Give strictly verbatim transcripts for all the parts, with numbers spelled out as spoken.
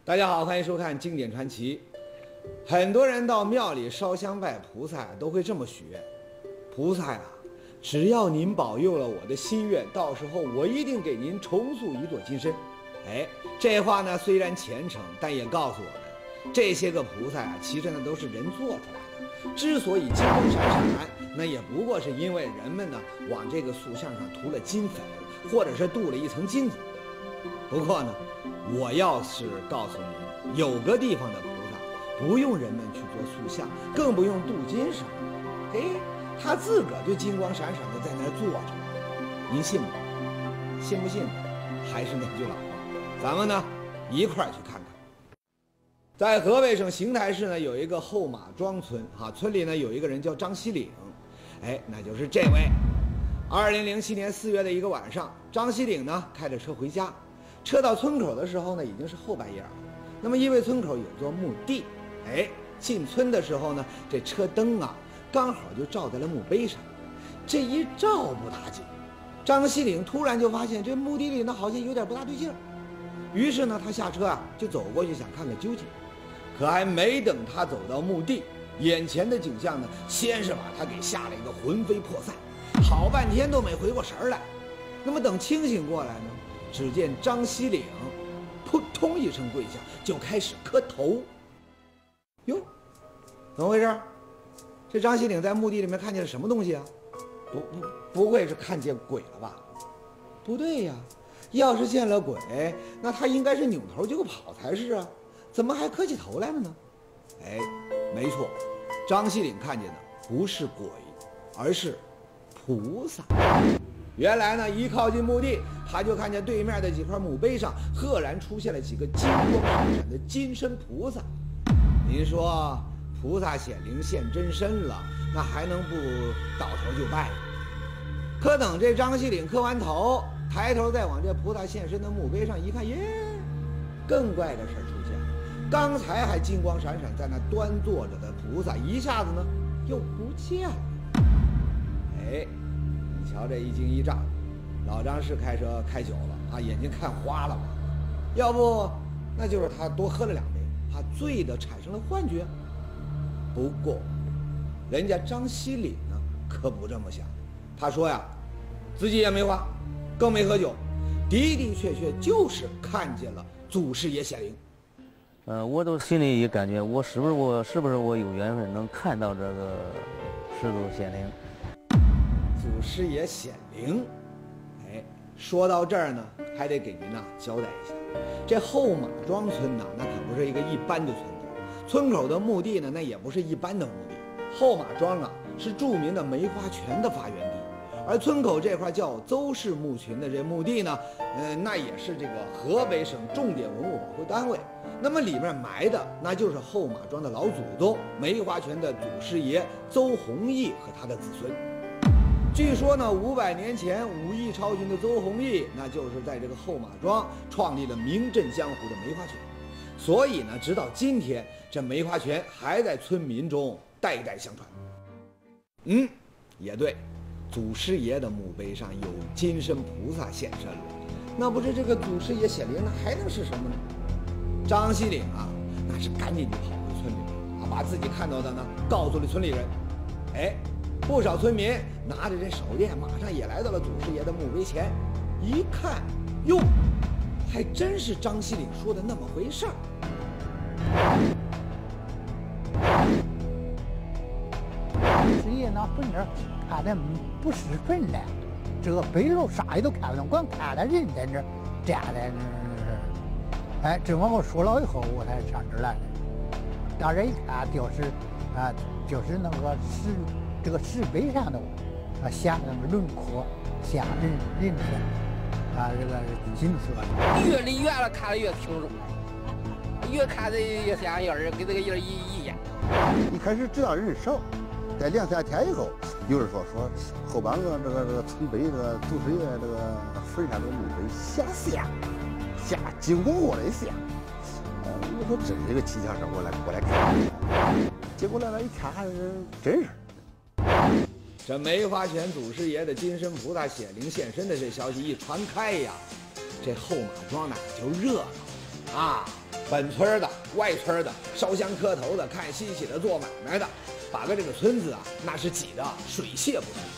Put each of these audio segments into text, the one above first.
大家好，欢迎收看经典传奇。很多人到庙里烧香拜菩萨都会这么许愿：菩萨呀，只要您保佑了我的心愿，到时候我一定给您重塑一座金身。哎，这话呢虽然虔诚，但也告诉我们，这些个菩萨啊，其实呢都是人做出来的。之所以金光闪闪，那也不过是因为人们呢往这个塑像上涂了金粉，或者是镀了一层金子。不过呢，我要是告诉你，有个地方的菩萨不用人们去做塑像，更不用镀金上，哎，他自个儿就金光闪闪的在那儿坐着，您信吗？信不信？还是那句老话，咱们呢一块儿去看看。在河北省邢台市呢，有一个后马庄村，哈，村里呢有一个人叫张西岭，哎，那就是这位。二零零七年四月的一个晚上，张西岭呢开着车回家。车到村口的时候呢，已经是后半夜了。那么因为村口有座墓地，哎，进村的时候呢，这车灯啊，刚好就照在了墓碑上。这一照不打紧，张西岭突然就发现这墓地里呢好像有点不大对劲儿。于是呢，他下车啊，就走过去想看个究竟。可还没等他走到墓地，眼前的景象呢，先是把他给吓了一个魂飞魄散，好半天都没回过神来。那么等清醒过来呢，只见张西岭扑通一声跪下，就开始磕头。哟，怎么回事？这张西岭在墓地里面看见了什么东西啊？不不不会是看见鬼了吧？不对呀，要是见了鬼，那他应该是扭头就跑才是啊，怎么还磕起头来了呢？哎，没错，张西岭看见的不是鬼，而是菩萨。原来呢，一靠近墓地，他就看见对面的几块墓碑上赫然出现了几个金光闪闪的金身菩萨。您说菩萨显灵现真身了，那还能不倒头就拜？可等这张西岭磕完头，抬头再往这菩萨现身的墓碑上一看，耶，更怪的事儿出现了。刚才还金光闪闪在那端坐着的菩萨，一下子呢又不见了。哎，你瞧这一惊一乍，老张是开车开久了啊，眼睛看花了吧？要不那就是他多喝了两杯，他醉的产生了幻觉。不过人家张西岭呢可不这么想，他说呀，自己也没花，更没喝酒，的的确确就是看见了祖师爷显灵。 嗯、呃，我都心里也感觉，我是不是我是不是我有缘分能看到这个师祖显灵？ 祖师爷显灵，哎，说到这儿呢，还得给您呐交代一下，这后马庄村呐，那可不是一个一般的村子，村口的墓地呢，那也不是一般的墓地。后马庄啊，是著名的梅花泉的发源地，而村口这块叫邹氏墓群的这墓地呢，呃，那也是这个河北省重点文物保护单位。那么里面埋的那就是后马庄的老祖宗梅花泉的祖师爷邹弘毅和他的子孙。据说呢，五百年前武艺超群的邹弘毅，那就是在这个后马庄创立了名震江湖的梅花泉。所以呢，直到今天，这梅花泉还在村民中代代相传。嗯，也对，祖师爷的墓碑上有金身菩萨现身了，那不是这个祖师爷显灵，那还能是什么呢？张西岭啊，那是赶紧就跑回村里啊，把自己看到的呢告诉了村里人。哎，不少村民拿着这手电，马上也来到了祖师爷的墓碑前，一看，哟，还真是张西岭说的那么回事儿。 祖师爷那坟这看的不是坟了，这个碑楼啥也都看不懂，光看了人在那儿站在那儿。哎，这么我说了以后，我才上这儿来的。当然一看就是，啊，就是那个石，这个石碑上的啊，显那个轮廓，像人人像，啊，这个景色。 越离远了看得越清楚，越看得越像样儿，跟这个人一一样。 一开始知道人少，在两三天以后，有人说说后半个这个这个村碑这个祖师爷这个坟上这个墓碑像像。下经过我的下，呃，我说真是个蹊跷事，我来过来看，结果来了一看还是真事。 这梅花泉祖师爷的金身菩萨显灵现身的这消息一传开呀，这后马庄呢就热闹啊！ 本村的、外村的、烧香磕头的、看稀奇的、做买卖的，把个这个村子啊，那是挤得水泄不通。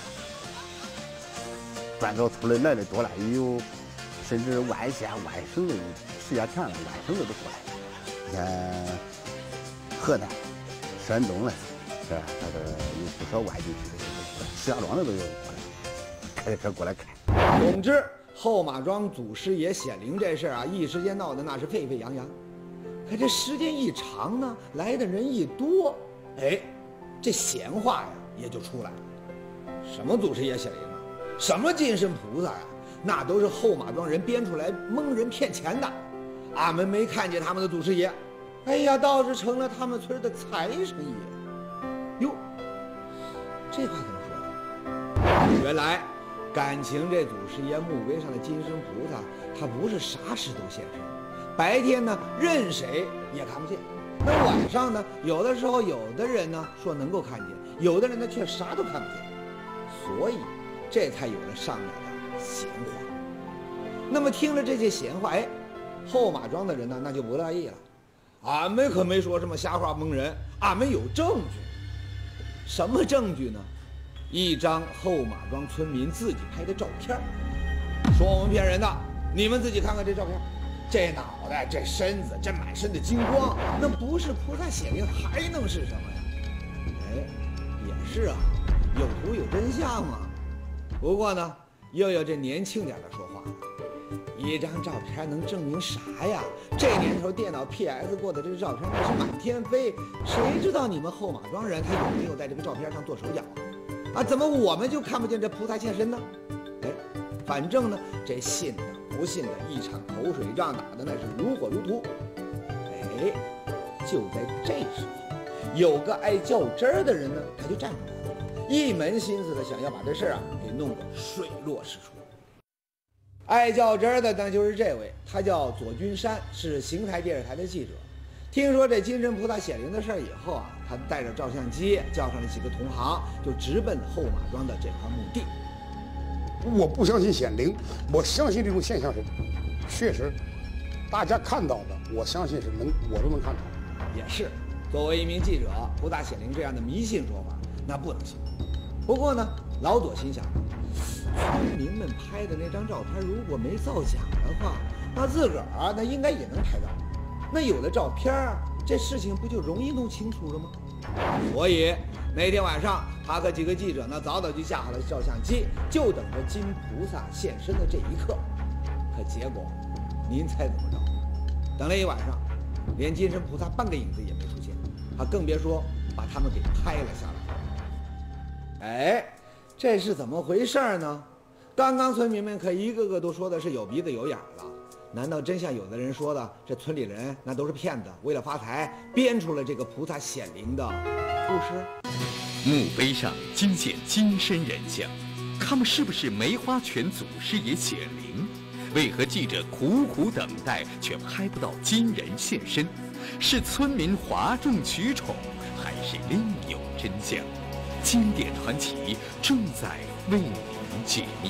转到村里来的多了，也有甚至外县、外省的，时间长了，外省的都过来了。你看河南、山东了，是吧？那个有不少外地去的，石家庄的都有过来，开着车过来看。 总之，后马庄祖师爷显灵这事儿啊，一时间闹得那是沸沸扬扬。可这时间一长呢，来的人一多，哎，这闲话呀也就出来了。什么祖师爷显灵啊，什么金身菩萨呀，那都是后马庄人编出来蒙人骗钱的。俺们没看见他们的祖师爷，哎呀，倒是成了他们村的财神爷。哟，这话怎么说？原来感情这祖师爷墓碑上的金身菩萨，他不是啥时都现身。白天呢，任谁也看不见；那晚上呢，有的时候有的人呢说能够看见，有的人呢却啥都看不见，所以这才有了上面的闲话。那么听了这些闲话，哎，后马庄的人呢那就不乐意了。俺们可没说什么瞎话蒙人，俺们有证据。什么证据呢？一张后马庄村民自己拍的照片，说我们骗人的。你们自己看看这照片。这脑袋，这身子，这满身的金光，那不是菩萨显灵还能是什么呀？哎，也是啊，有图有真相嘛。不过呢，又有这年轻点的说话了，一张照片能证明啥呀？这年头电脑 P S 过的这照片那是满天飞，谁知道你们后马庄人他有没有在这个照片上做手脚啊？怎么我们就看不见这菩萨现身呢？哎，反正呢，这信的不信的，一场口水仗打的那是如火如荼。哎，就在这时候，有个爱较真儿的人呢，他就站出来了，一门心思的想要把这事儿啊给弄个水落石出。爱较真儿的那就是这位，他叫左君山，是邢台电视台的记者。听说这金身菩萨显灵的事儿以后啊，他带着照相机，叫上了几个同行，就直奔后马庄的这块墓地。 我不相信显灵，我相信这种现象是确实大家看到的，我相信是能我都能看到。 也是，作为一名记者，菩萨显灵这样的迷信说法那不能信。不过呢，老左心想，村民们拍的那张照片如果没造假的话，那自个儿那应该也能拍到。那有了照片，这事情不就容易弄清楚了吗？所以那天晚上，他和几个记者呢，早早就架好了照相机，就等着金菩萨现身的这一刻。可结果，您猜怎么着？等了一晚上，连金身菩萨半个影子也没出现，他更别说把他们给拍了下来。哎，这是怎么回事呢？刚刚村民们可一个个都说的是有鼻子有眼了，难道真像有的人说的，这村里人那都是骗子，为了发财编出了这个菩萨显灵的故事？ 墓碑上惊现金身人像，他们是不是梅花泉祖师爷显灵？为何记者苦苦等待却拍不到金人现身？是村民哗众取宠，还是另有真相？经典传奇正在为您解密。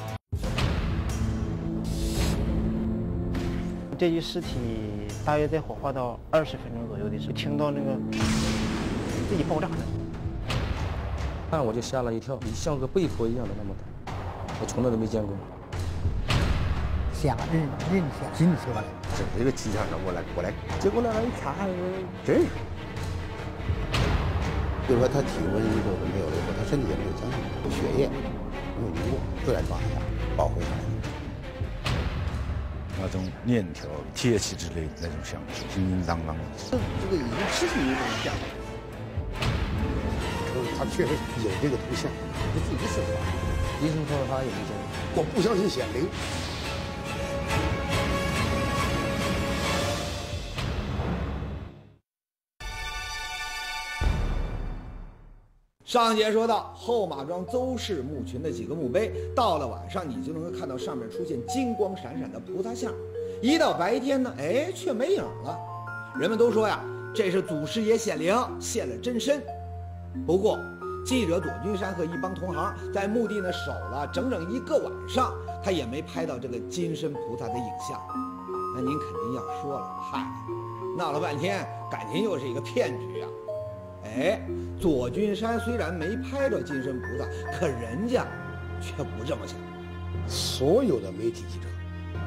这具尸体大约在火化到二十分钟左右的时候，听到那个自己爆炸的。 看我就吓了一跳，像个被迫一样的那么大，我从来都没见过。 吓人人吓惊死了， 这这个气象上过来过来，结果那一看还是真是。就说他体温一都没有了以后，他身体也没有僵硬，血液没有凝固，自然状态下爆回上来了。 那种链条、铁器之类的那种响，叮叮当当的。 这这个已经失去一种像。 他确实有这个图像， 他自己说的。 医生说他也没见过。 我不相信显灵。 上节说到后马庄邹氏墓群的几个墓碑，到了晚上你就能够看到上面出现金光闪闪的菩萨像，一到白天呢，哎，却没影了。人们都说呀，这是祖师爷显灵，现了真身。不过，记者左君山和一帮同行在墓地呢守了整整一个晚上，他也没拍到这个金身菩萨的影像。那您肯定要说了，嗨， 闹了半天，感情又是一个骗局啊！哎，左君山虽然没拍着金身菩萨，可人家却不这么想。 所有的媒体记者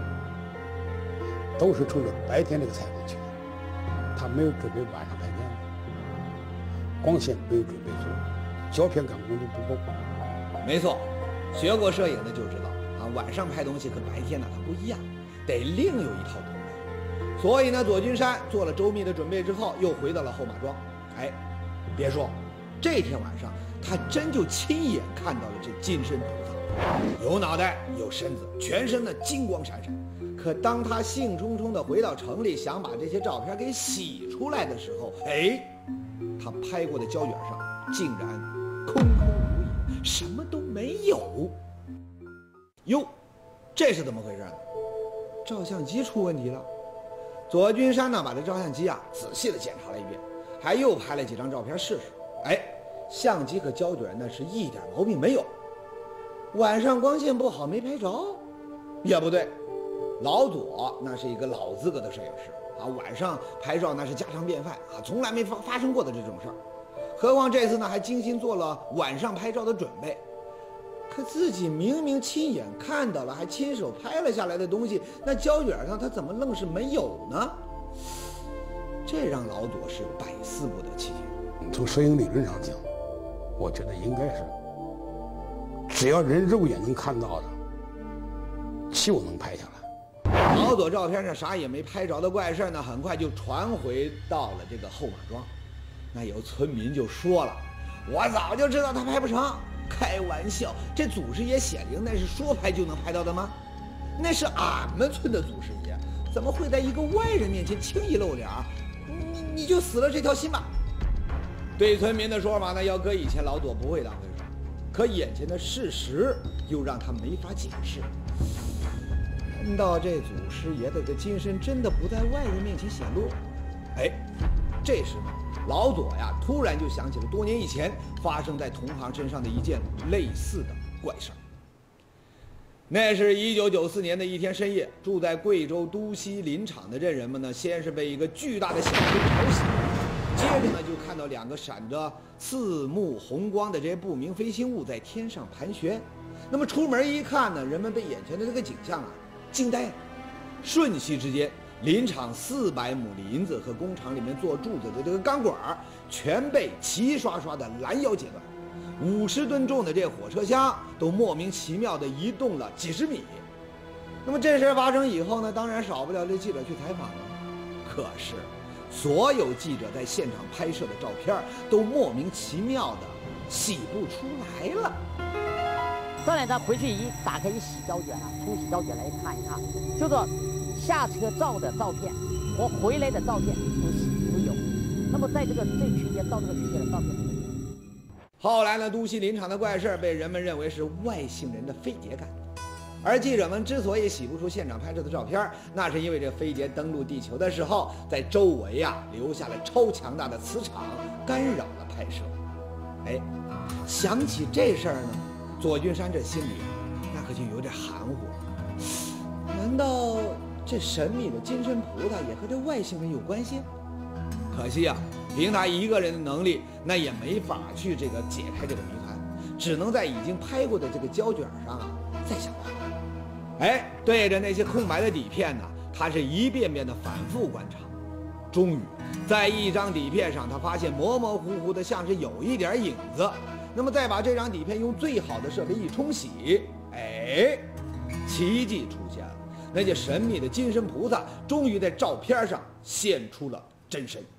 都是冲着白天这个采访去的，他没有准备晚上拍片子，光线没有准备足，胶片感光度不够。 没错，学过摄影的就知道啊，晚上拍东西和白天呢它不一样，得另有一套准备。所以呢，左君山做了周密的准备之后，又回到了后马庄。哎，别说，这天晚上他真就亲眼看到了这金身菩萨，有脑袋有身子，全身呢金光闪闪。可当他兴冲冲地回到城里，想把这些照片给洗出来的时候，哎，他拍过的胶卷上竟然空空如也，什么都没有。哟，这是怎么回事呢？照相机出问题了。左君山呢，把这照相机啊仔细的检查了一遍，还又拍了几张照片试试。哎，相机和胶卷那是一点毛病没有。晚上光线不好没拍着，也不对。老左那是一个老资格的摄影师啊，晚上拍照那是家常便饭啊，从来没发发生过的这种事儿。何况这次呢，还精心做了晚上拍照的准备。可自己明明亲眼看到了，还亲手拍了下来的东西，那胶卷上他怎么愣是没有呢？这让老左是百思不得其解。 从摄影理论上讲，我觉得应该是，只要人肉眼能看到的，就能拍下来。 老左照片上啥也没拍着的怪事呢，很快就传回到了这个后马庄。那有村民就说了：“我早就知道他拍不成。开玩笑，这祖师爷显灵那是说拍就能拍到的吗？那是俺们村的祖师爷，怎么会在一个外人面前轻易露脸？你你就死了这条心吧。”对村民的说法呢，要搁以前老左不会当回事，可眼前的事实又让他没法解释。难道这祖师爷的这金身真的不在外人面前显露？哎，这时呢，老左呀突然就想起了多年以前发生在同行身上的一件类似的怪事儿。那是一九九四年的一天深夜，住在贵州都西林场的任人们呢，先是被一个巨大的响声吵醒，接着呢就看到两个闪着刺目红光的这些不明飞行物在天上盘旋。那么出门一看呢，人们被眼前的这个景象啊惊呆了。瞬息之间，林场四百亩林子和工厂里面做柱子的这个钢管全被齐刷刷的拦腰截断，五十吨重的这火车厢都莫名其妙的移动了几十米。那么这事发生以后呢，当然少不了这记者去采访了。可是所有记者在现场拍摄的照片都莫名其妙的洗不出来了。 后来他回去一打开一洗胶卷啊，冲洗胶卷来看一看，就是下车照的照片和回来的照片都洗都有。那么在这个这区间到这个区间的照片都没有。 后来呢，都西林场的怪事被人们认为是外星人的飞碟干的。而记者们之所以洗不出现场拍摄的照片，那是因为这飞碟登陆地球的时候，在周围啊留下了超强大的磁场，干扰了拍摄。哎，想起这事儿呢，左君山这心里那可就有点含糊了。难道这神秘的金身菩萨也和这外星人有关系？可惜啊，凭他一个人的能力，那也没法去这个解开这个谜团，只能在已经拍过的这个胶卷上啊再想办法。哎，对着那些空白的底片呢，他是一遍遍的反复观察。终于，在一张底片上，他发现模模糊糊的，像是有一点影子。那么再把这张底片用最好的设备一冲洗，哎，奇迹出现了，那些神秘的金身菩萨终于在照片上现出了真身。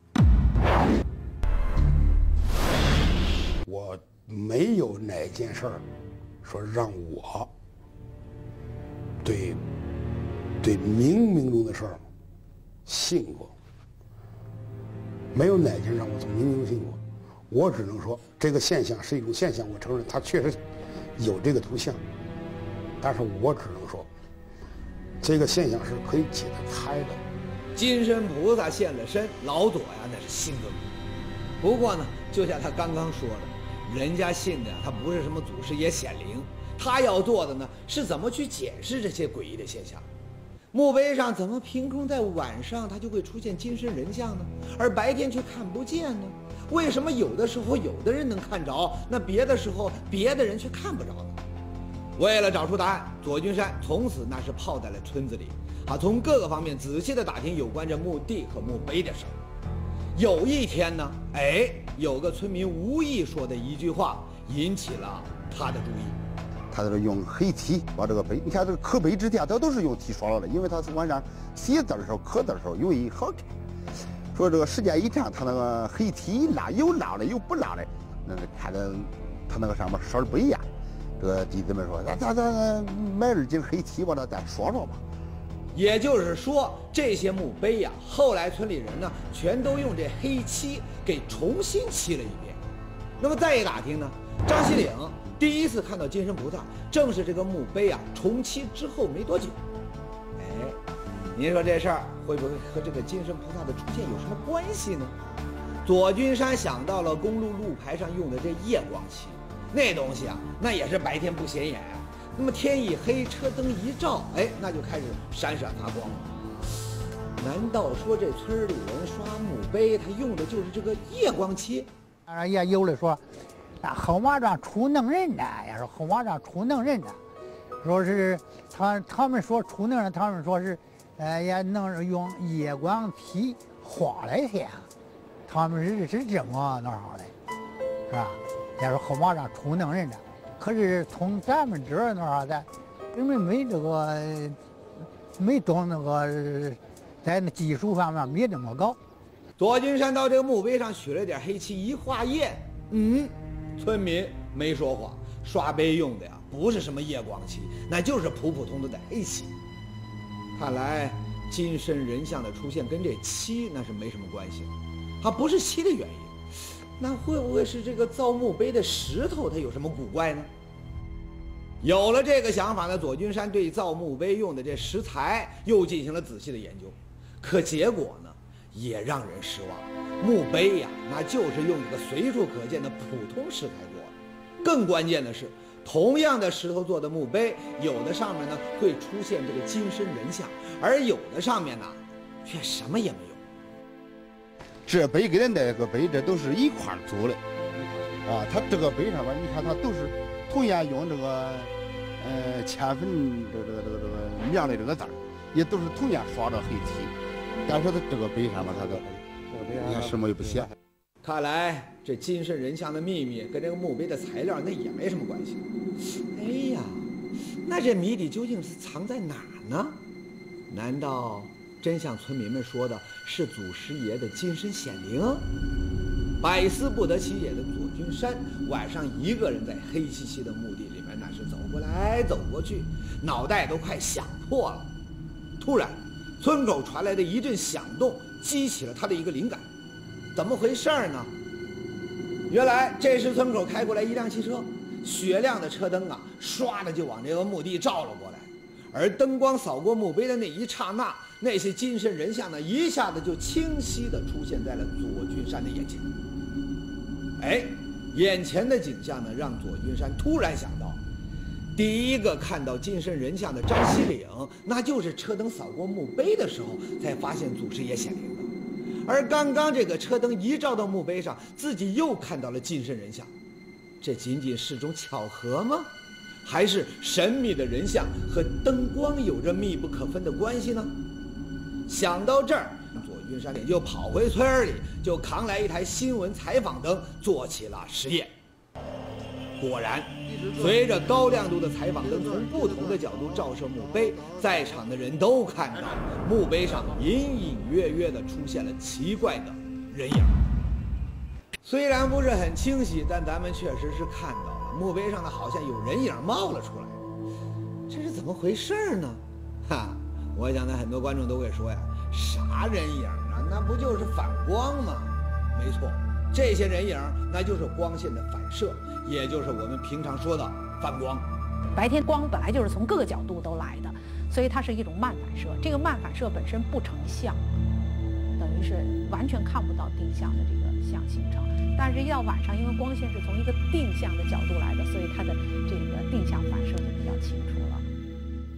我没有哪件事儿说让我对对冥冥中的事儿信过，没有哪件让我从冥冥中信过。我只能说这个现象是一种现象，我承认它确实有这个图像，但是我只能说这个现象是可以解得开的。 金身菩萨现了身，老左呀那是心更硬。不过呢，就像他刚刚说的，人家信的呀，他不是什么祖师爷显灵，他要做的呢是怎么去解释这些诡异的现象。 墓碑上怎么凭空在晚上它就会出现金身人像呢？而白天却看不见呢？为什么有的时候有的人能看着，那别的时候别的人却看不着呢？为了找出答案，左君山从此那是泡在了村子里，啊，从各个方面仔细的打听有关这墓地和墓碑的事儿。有一天呢，哎，有个村民无意说的一句话引起了他的注意。 他就是用黑漆把这个碑，你看这个刻碑之前，它都是用漆刷了的，因为他是晚上写字的时候、刻字的时候容易好看。说这个时间一长，他那个黑漆一拉，有拉的有不拉的，那个看着他那个上面色儿不一样。这个弟子们说：“咱咱咱买二斤黑漆，把它再刷刷吧。” 也就是说，这些墓碑呀、啊，后来村里人呢，全都用这黑漆给重新漆了一遍。那么再一打听呢，张西岭第一次看到金身菩萨，正是这个墓碑啊重漆之后没多久。哎，您说这事儿会不会和这个金身菩萨的出现有什么关系呢？左君山想到了公路路牌上用的这夜光漆，那东西啊，那也是白天不显眼啊。那么天一黑，车灯一照，哎，那就开始闪闪发光了。难道说这村里人刷墓碑，他用的就是这个夜光漆？ 当然也有的说，那后马庄出能人的，也是后马庄出能人的，说是他他们说出能人，他们说是，呃，也能用夜光漆画来天，他们是是这么那啥的，是吧？也是后马庄出能人的。可是从咱们这儿那啥的，因为没这个，没懂那个，在那技术方面没这么高。 左君山到这个墓碑上取了点黑漆一化验，嗯，村民没说谎，刷碑用的呀不是什么夜光漆，那就是普普通通的黑漆。看来金身人像的出现跟这漆那是没什么关系了，它不是漆的原因。那会不会是这个造墓碑的石头它有什么古怪呢？有了这个想法呢，左君山对造墓碑用的这石材又进行了仔细的研究，可结果呢也让人失望。墓碑呀，那就是用一个随处可见的普通石材做的。更关键的是，同样的石头做的墓碑，有的上面呢会出现这个金身人像，而有的上面呢却什么也没有。 这碑跟那个碑这都是一块做的，啊，它这个碑上面你看它都是同样用这个呃铅粉这个这个这个这个描的这个字儿，也都是同样刷的黑漆，但是它这个碑上面它的这个碑上什么也不写。 看来这金身人像的秘密跟这个墓碑的材料那也没什么关系。哎呀，那这谜底究竟是藏在哪儿呢？难道真像村民们说的是祖师爷的金身显灵？百思不得其解的左君山晚上一个人在黑漆漆的墓地里面，那是走过来走过去，脑袋都快想破了。突然村口传来的一阵响动激起了他的一个灵感，怎么回事呢？原来这时村口开过来一辆汽车，雪亮的车灯啊唰的就往这个墓地照了过来，而灯光扫过墓碑的那一刹那，那些金身人像呢一下子就清晰地出现在了左君山的眼前。哎，眼前的景象呢让左君山突然想到，第一个看到金身人像的张西岭，那就是车灯扫过墓碑的时候才发现祖师爷显灵的。而刚刚这个车灯一照到墓碑上，自己又看到了金身人像，这仅仅是种巧合吗？还是神秘的人像和灯光有着密不可分的关系呢？想到这儿，左君山也就跑回村里，就扛来一台新闻采访灯，做起了实验。果然，随着高亮度的采访灯从不同的角度照射墓碑，在场的人都看到墓碑上隐隐约约地出现了奇怪的人影。虽然不是很清晰，但咱们确实是看到了墓碑上呢，好像有人影冒了出来。这是怎么回事呢？哈，我想呢，很多观众都会说呀，啥人影啊？那不就是反光吗？没错，这些人影那就是光线的反射，也就是我们平常说的反光。 白天光本来就是从各个角度都来的，所以它是一种漫反射。这个漫反射本身不成像，等于是完全看不到定向的这个像形成。但是一到晚上，因为光线是从一个定向的角度来的，所以它的这个定向反射就比较清楚了。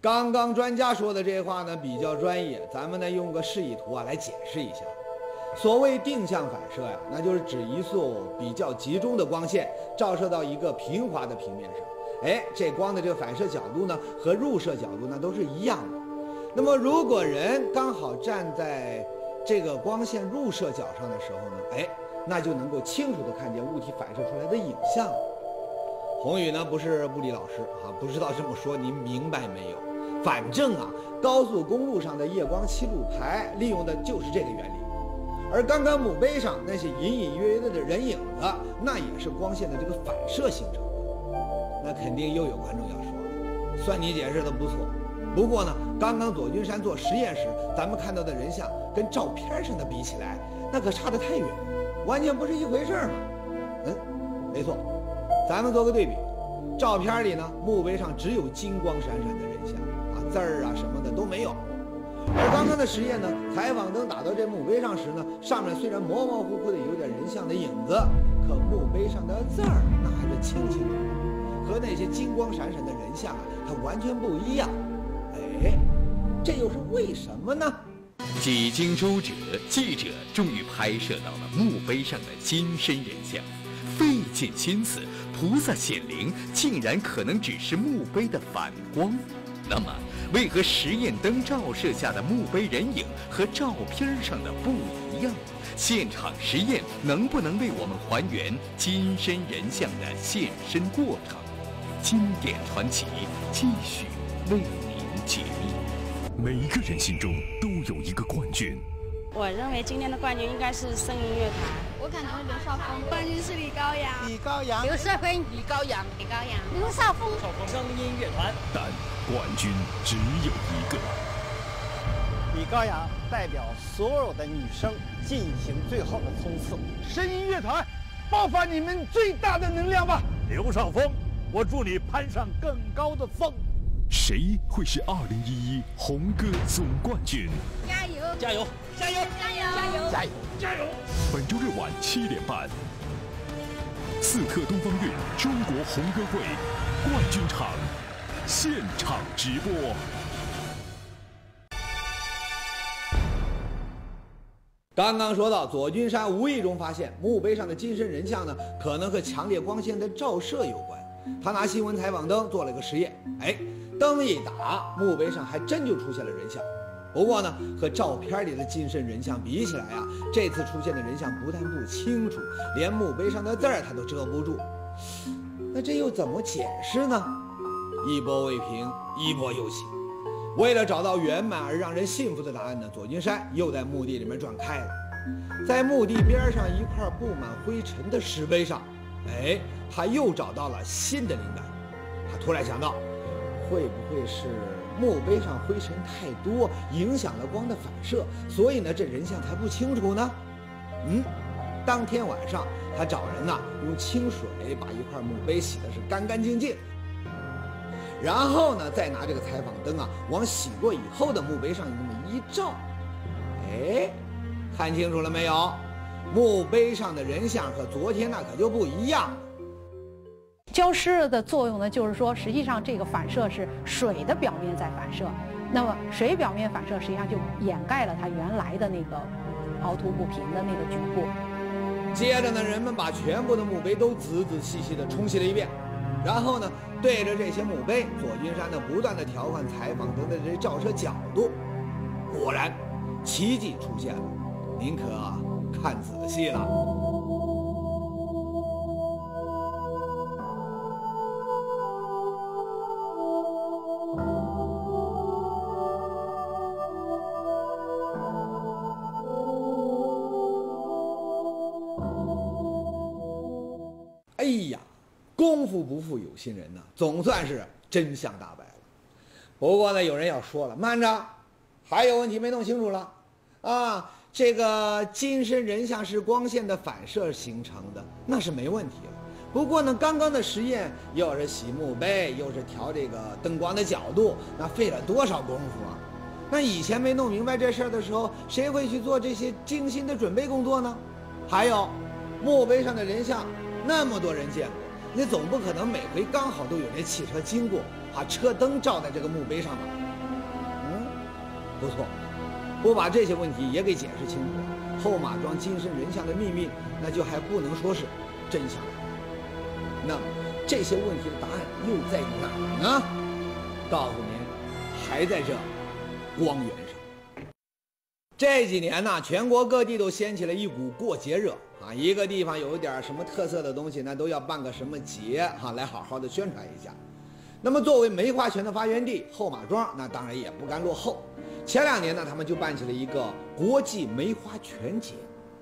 刚刚专家说的这话呢比较专业，咱们呢用个示意图啊来解释一下。所谓定向反射呀，那就是指一束比较集中的光线照射到一个平滑的平面上，哎，这光的这个反射角度呢和入射角度呢都是一样的。那么如果人刚好站在这个光线入射角上的时候呢，哎，那就能够清楚地看见物体反射出来的影像。宏宇呢不是物理老师啊，不知道这么说您明白没有？反正啊，高速公路上的夜光七路牌利用的就是这个原理。而刚刚墓碑上那些隐隐约约的人影子，那也是光线的这个反射形成的。那肯定又有观众要说了，算你解释的不错。不过呢，刚刚左君山做实验时，咱们看到的人像跟照片上的比起来，那可差得太远，完全不是一回事嘛。嗯，没错，咱们做个对比，照片里呢，墓碑上只有金光闪闪的人像啊，字儿啊什么的都没有。而刚刚的实验呢，采访灯打到这墓碑上时呢，上面虽然模模糊糊的有点人像的影子，可墓碑上的字儿那还是清清楚楚，和那些金光闪闪的人像啊，它完全不一样。哎，这又是为什么呢？ 几经周折，记者终于拍摄到了墓碑上的金身人像。费尽心思，菩萨显灵竟然可能只是墓碑的反光。那么，为何实验灯照射下的墓碑人影和照片上的不一样？现场实验能不能为我们还原金身人像的现身过程？经典传奇继续为您解密。 每一个人心中都有一个冠军。 我认为今天的冠军应该是声音乐团。 我感觉刘少峰，冠军是李高阳。 李高阳。 刘少峰。李高阳。李高阳。刘少峰。 少峰声音乐团。但冠军只有一个。 李高阳代表所有的女生进行最后的冲刺。 声音乐团，爆发你们最大的能量吧！ 刘少峰，我祝你攀上更高的峰。谁会是二零一一红歌总冠军？ 加油！ 加油！ 加油！加油！加油！ 加油！加油！本周日晚七点半，四特东方韵中国红歌会冠军场现场直播。 刚刚说到左君山无意中发现墓碑上的金身人像呢，可能和强烈光线的照射有关。他拿新闻采访灯做了个实验，哎，灯一打，墓碑上还真就出现了人像。不过呢，和照片里的金身人像比起来啊，这次出现的人像不但不清楚，连墓碑上的字儿它都遮不住。那这又怎么解释呢？一波未平，一波又起。为了找到圆满而让人信服的答案呢，左君山又在墓地里面转开了。在墓地边上一块布满灰尘的石碑上，哎，他又找到了新的灵感。他突然想到，会不会是墓碑上灰尘太多，影响了光的反射，所以呢这人像才不清楚呢？嗯，当天晚上他找人呢用清水把一块墓碑洗的是干干净净，然后呢再拿这个采访灯啊往洗过以后的墓碑上那么一照，哎，看清楚了没有？墓碑上的人像和昨天那可就不一样。 胶湿的作用呢，就是说，实际上这个反射是水的表面在反射，那么水表面反射实际上就掩盖了它原来的那个凹凸不平的那个局部。 接着呢，人们把全部的墓碑都仔仔细细地冲洗了一遍，然后呢，对着这些墓碑，左君山呢不断地调换采访灯的这照射角度，果然，奇迹出现了，您可看仔细了。哎呀，功夫不负有心人呐，总算是真相大白了。不过呢，有人要说了，慢着，还有问题没弄清楚了啊！这个金身人像是光线的反射形成的，那是没问题了。不过呢，刚刚的实验又是洗墓碑，又是调这个灯光的角度，那费了多少功夫啊！那以前没弄明白这事儿的时候，谁会去做这些精心的准备工作呢？还有，墓碑上的人像那么多人见过，你总不可能每回刚好都有那汽车经过， 把车灯照在这个墓碑上吗？嗯，不错。不把这些问题也给解释清楚，后马庄金身人像的秘密，那就还不能说是真相了。那么这些问题的答案又在哪儿呢？告诉您，还在这光源上。这几年呢，全国各地都掀起了一股过节热啊，一个地方有一点什么特色的东西，那都要办个什么节哈、啊，来好好的宣传一下。那么作为梅花拳的发源地，后马庄那当然也不甘落后。前两年呢，他们就办起了一个国际梅花拳节。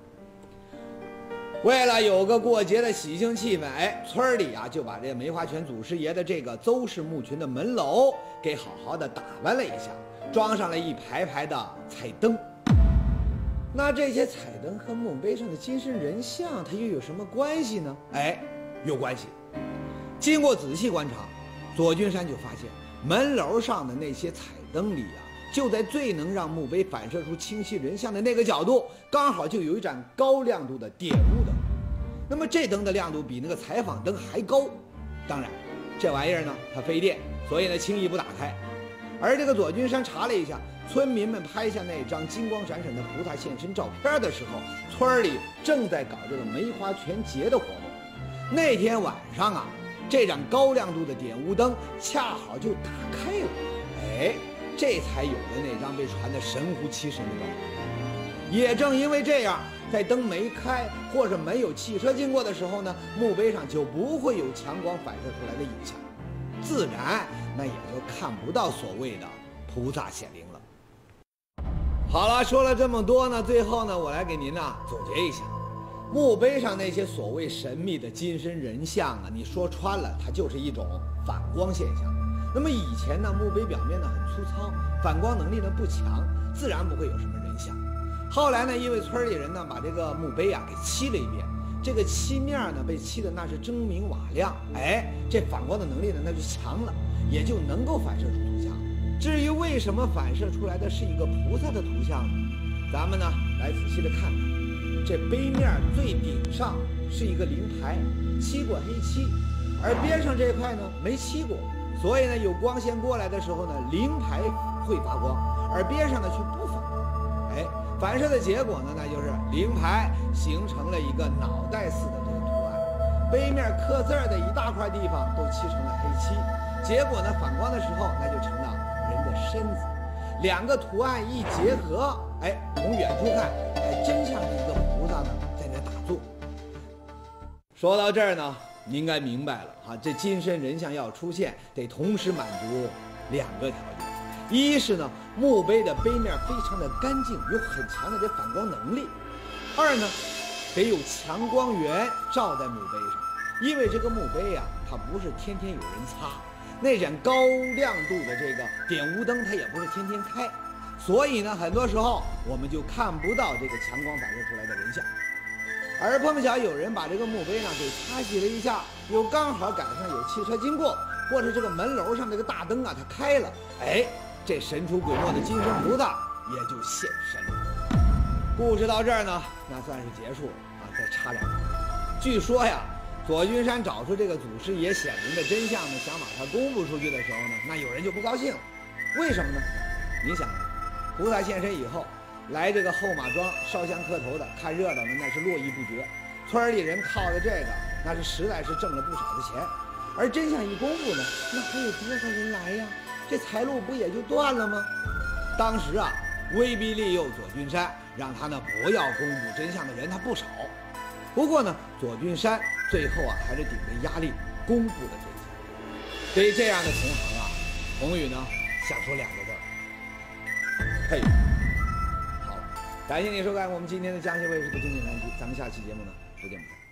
为了有个过节的喜庆气氛，哎，村里啊就把这梅花拳祖师爷的这个邹氏墓群的门楼给好好的打扮了一下，装上了一排排的彩灯。那这些彩灯和墓碑上的金身人像，它又有什么关系呢？哎，有关系。经过仔细观察，左君山就发现门楼上的那些彩灯里啊，就在最能让墓碑反射出清晰人像的那个角度，刚好就有一盏高亮度的点雾灯。那么这灯的亮度比那个采访灯还高，当然这玩意儿呢它费电，所以呢轻易不打开。而这个左君山查了一下，村民们拍下那张金光闪闪的菩萨现身照片的时候，村里正在搞这个梅花拳节的活动。那天晚上啊，这盏高亮度的点雾灯恰好就打开了，哎，这才有了那张被传得神乎其神的照片。也正因为这样，在灯没开或者没有汽车经过的时候呢，墓碑上就不会有强光反射出来的影像，自然那也就看不到所谓的菩萨显灵了。好了，说了这么多呢，最后呢，我来给您呢总结一下，墓碑上那些所谓神秘的金身人像啊，你说穿了，它就是一种反光现象。那么以前呢，墓碑表面呢很粗糙，反光能力呢不强，自然不会有什么人像。后来呢，因为村里人呢把这个墓碑啊给漆了一遍，这个漆面呢被漆的那是铮明瓦亮，哎，这反光的能力呢那就强了，也就能够反射出图像。至于为什么反射出来的是一个菩萨的图像呢？咱们呢来仔细的看看，这碑面最顶上是一个灵牌，漆过黑漆，而边上这块呢没漆过，所以呢有光线过来的时候呢，灵牌会发光，而边上呢却不发光。哎，反射的结果呢，那就是灵牌形成了一个脑袋似的这个图案，碑面刻字的一大块地方都漆成了黑漆，结果呢反光的时候那就成了人的身子，两个图案一结合，哎，从远处看还真像是一个菩萨呢在那打坐。说到这儿呢，你应该明白了啊，这金身人像要出现，得同时满足两个条件。一是呢，墓碑的碑面非常的干净，有很强的这反光能力；二呢，得有强光源照在墓碑上，因为这个墓碑呀、啊，它不是天天有人擦，那盏高亮度的这个点雾灯它也不是天天开，所以呢，很多时候我们就看不到这个强光反射出来的人像。而碰巧有人把这个墓碑呢给擦洗了一下，又刚好赶上有汽车经过，或者这个门楼上这个大灯啊它开了，哎。这神出鬼没的金身菩萨也就现身了。故事到这儿呢，那算是结束啊。再插两句，据说呀，左君山找出这个祖师爷显灵的真相呢，想把它公布出去的时候呢，那有人就不高兴了。为什么呢？你想，菩萨现身以后，来这个后马庄烧香磕头的、看热闹的那是络绎不绝，村里人靠着这个，那是实在是挣了不少的钱。而真相一公布呢，那还有多少人来呀？这财路不也就断了吗？当时啊，威逼利诱左君山，让他呢不要公布真相的人他不少。不过呢，左君山最后啊还是顶着压力公布了真相。对于这样的同行啊，宏宇呢想说两个字儿：佩服。好了，感谢你收看我们今天的江西卫视的经典传奇，咱们下期节目呢不见不散。